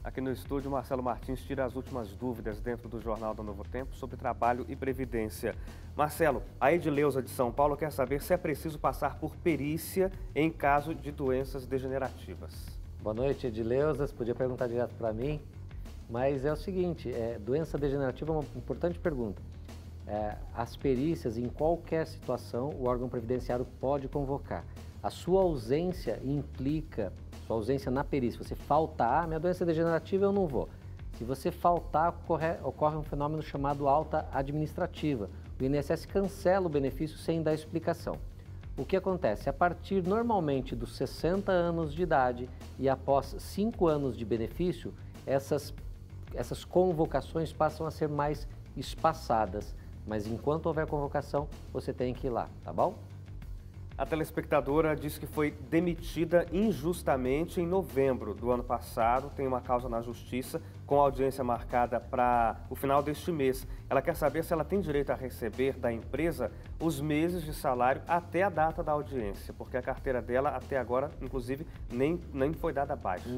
Aqui no estúdio, Marcelo Martins tira as últimas dúvidas dentro do Jornal do Novo Tempo sobre trabalho e previdência. Marcelo, a Edileuza de São Paulo quer saber se é preciso passar por perícia em caso de doenças degenerativas. Boa noite, Edileuza. Você podia perguntar direto para mim, mas é o seguinte, doença degenerativa é uma importante pergunta. As perícias, em qualquer situação, o órgão previdenciário pode convocar. A sua ausência implica, sua ausência na perícia, você faltar, minha doença é degenerativa, eu não vou. Se você faltar, ocorre um fenômeno chamado alta administrativa. O INSS cancela o benefício sem dar explicação. O que acontece? A partir, normalmente, dos 60 anos de idade e após 5 anos de benefício, essas convocações passam a ser mais espaçadas. Mas enquanto houver convocação, você tem que ir lá, tá bom? A telespectadora disse que foi demitida injustamente em novembro do ano passado. Tem uma causa na justiça com audiência marcada para o final deste mês. Ela quer saber se ela tem direito a receber da empresa os meses de salário até a data da audiência, porque a carteira dela até agora, inclusive, nem foi dada baixa.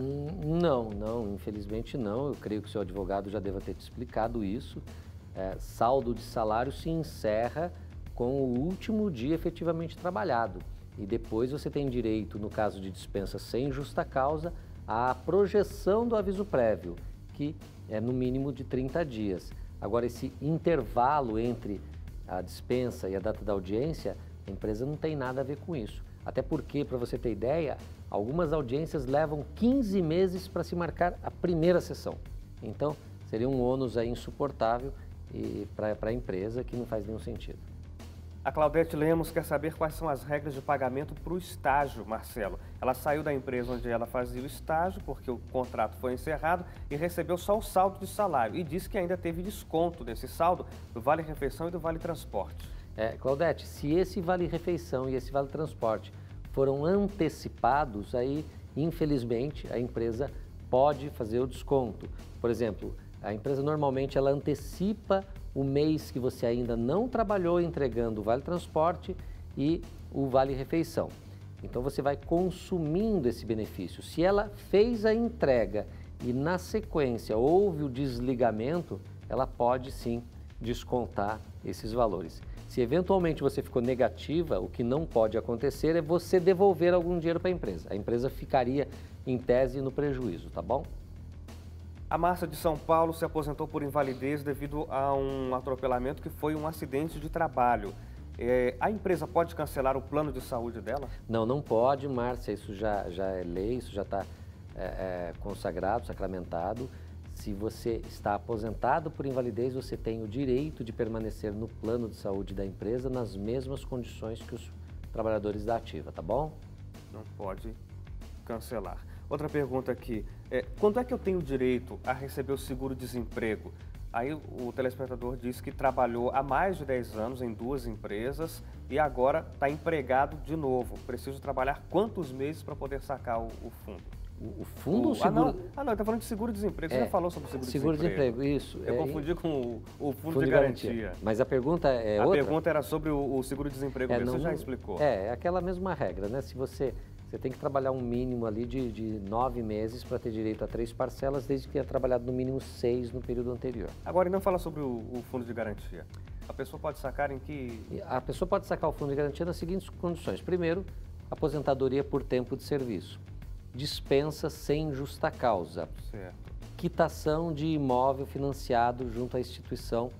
Não, infelizmente não. Eu creio que o seu advogado já deva ter te explicado isso. Saldo de salário se encerra com o último dia efetivamente trabalhado. E depois você tem direito, no caso de dispensa sem justa causa, à projeção do aviso prévio, que é no mínimo de 30 dias. Agora, esse intervalo entre a dispensa e a data da audiência, a empresa não tem nada a ver com isso. Até porque, para você ter ideia, algumas audiências levam 15 meses para se marcar a primeira sessão. Então, seria um ônus aí insuportável para a empresa, que não faz nenhum sentido. A Claudete Lemos quer saber quais são as regras de pagamento para o estágio, Marcelo. Ela saiu da empresa onde ela fazia o estágio, porque o contrato foi encerrado, e recebeu só o saldo de salário. E disse que ainda teve desconto desse saldo do Vale Refeição e do Vale Transporte. Claudete, se esse Vale Refeição e esse Vale Transporte foram antecipados, aí, infelizmente, a empresa pode fazer o desconto. Por exemplo, a empresa normalmente ela antecipa o mês que você ainda não trabalhou entregando o Vale Transporte e o Vale Refeição. Então você vai consumindo esse benefício. Se ela fez a entrega e na sequência houve o desligamento, ela pode sim descontar esses valores. Se eventualmente você ficou negativa, o que não pode acontecer é você devolver algum dinheiro para a empresa. A empresa ficaria em tese no prejuízo, tá bom? A Márcia de São Paulo se aposentou por invalidez devido a um atropelamento que foi um acidente de trabalho. A empresa pode cancelar o plano de saúde dela? Não pode, Márcia, isso já é lei, isso já está consagrado, sacramentado. Se você está aposentado por invalidez, você tem o direito de permanecer no plano de saúde da empresa nas mesmas condições que os trabalhadores da ativa, tá bom? Não pode cancelar. Outra pergunta aqui, quando é que eu tenho direito a receber o seguro-desemprego? Aí o telespectador disse que trabalhou há mais de 10 anos em 2 empresas e agora está empregado de novo. Preciso trabalhar quantos meses para poder sacar o fundo? O fundo ou o seguro? Ele está falando de seguro-desemprego. Você já falou sobre o seguro-desemprego. Seguro-desemprego, isso. Eu confundi com o fundo de garantia. Mas a pergunta é outra? A pergunta era sobre o seguro-desemprego, você já explicou. É aquela mesma regra, né? Se você tem que trabalhar um mínimo ali de 9 meses para ter direito a 3 parcelas, desde que tenha trabalhado no mínimo 6 no período anterior. Agora, e não fala sobre o fundo de garantia. A pessoa pode sacar em que... A pessoa pode sacar o fundo de garantia nas seguintes condições. Primeiro, aposentadoria por tempo de serviço. Dispensa sem justa causa. Certo. Quitação de imóvel financiado junto à instituição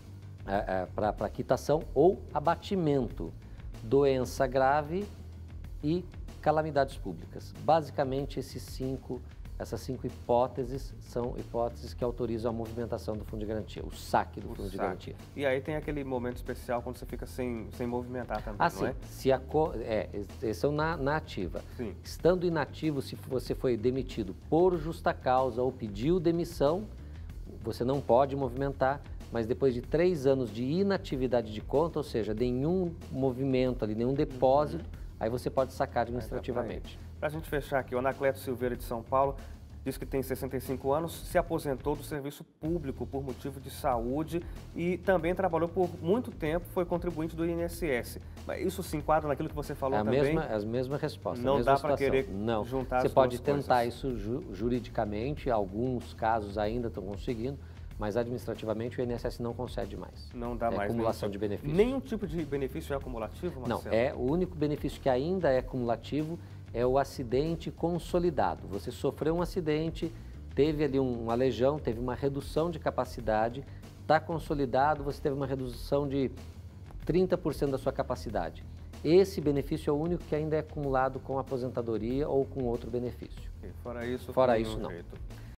para quitação ou abatimento. Doença grave e calamidades públicas. Basicamente, essas 5 hipóteses são hipóteses que autorizam a movimentação do fundo de garantia, o saque do fundo de garantia. E aí tem aquele momento especial quando você fica sem movimentar também, não é? São na ativa. Sim. Estando inativo, se você foi demitido por justa causa ou pediu demissão, você não pode movimentar, mas depois de 3 anos de inatividade de conta, ou seja, nenhum movimento ali, nenhum depósito, aí você pode sacar administrativamente. Para a gente fechar aqui, o Anacleto Silveira de São Paulo diz que tem 65 anos, se aposentou do serviço público por motivo de saúde e também trabalhou por muito tempo, foi contribuinte do INSS. Mas isso se enquadra naquilo que você falou também? As mesmas respostas. Não dá para querer não. juntar Você as pode duas tentar coisas. isso juridicamente, alguns casos ainda estão conseguindo, mas administrativamente o INSS não concede mais. Não dá mais. Acumulação de benefícios. Nenhum tipo de benefício é acumulativo, Marcelo? Não, o único benefício que ainda é cumulativo é o acidente consolidado. Você sofreu um acidente, teve ali uma lesão, teve uma redução de capacidade, está consolidado, você teve uma redução de 30% da sua capacidade. Esse benefício é o único que ainda é acumulado com aposentadoria ou com outro benefício. Fora isso, Fora isso, não. Jeito.